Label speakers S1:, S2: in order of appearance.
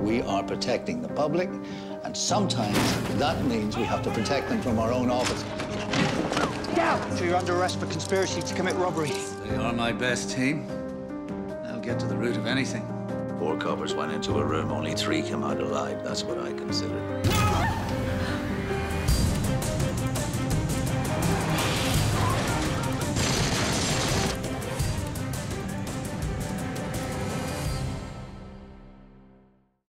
S1: We are protecting the public, and sometimes that means we have to protect them from our own office.
S2: Down! So you're under arrest for conspiracy to commit robbery.
S1: They are my best team. They'll get to the root of anything. 4 coppers went into a room, only 3 came out alive. That's what I consider.